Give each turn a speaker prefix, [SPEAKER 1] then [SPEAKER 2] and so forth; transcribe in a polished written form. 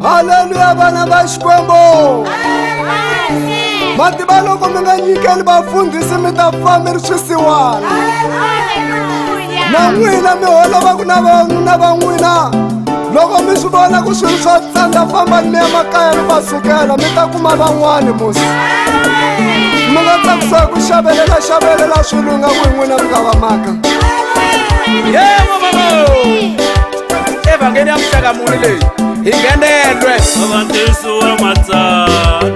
[SPEAKER 1] Haleluya bana ba Xikwembu. Mativa loko mi nga nyikeli vafundhisi mi ta famba ri swisiwana. Na n'wina mi holova ku na van'wina. Loko mi swi vona ku swilo swa tsandza famba mi ya makaya mi va sukela mi ta kuma van'wani musi. Mi nga tsakusa ku xavelela swilo nga ku n'wina mi nga va maka.
[SPEAKER 2] Yebo baba. Evangeli ya mhlaka muni leyi. Ingenelwe.
[SPEAKER 3] Avantesu wa matsana.